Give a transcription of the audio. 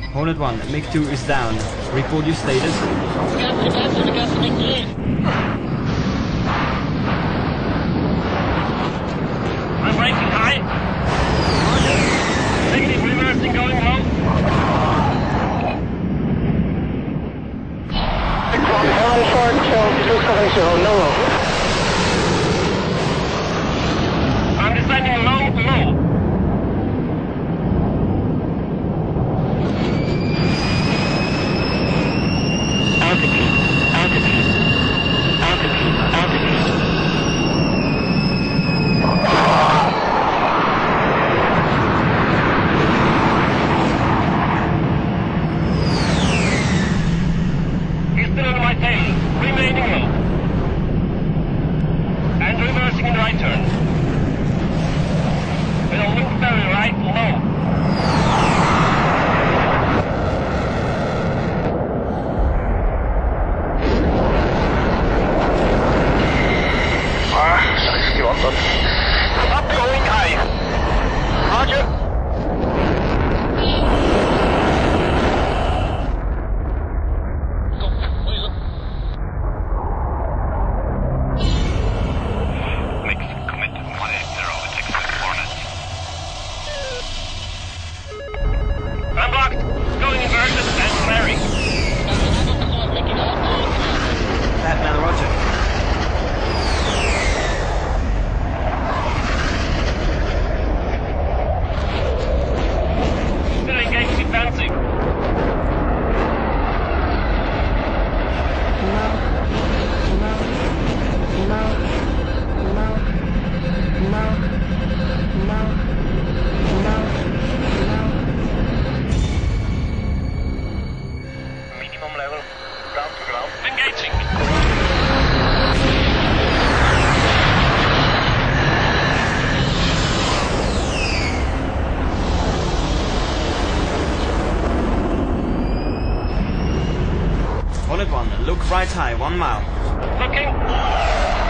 Hornet 1, MiG-2 is down. Report your status. I'm braking high. Negative, reversing, going low. I'm descending low. He's still under my tail, remaining low. And reversing in right turn. With a loop very right, low. Up going high. Roger. Mix commit 180 expect Hornet. I'm blocked. Going inverted and flaring. Batman, roger. Still engaged defensive. Minimum level. Ground to ground. Engaging. Hornet 1, look right high, 1 mile. Looking.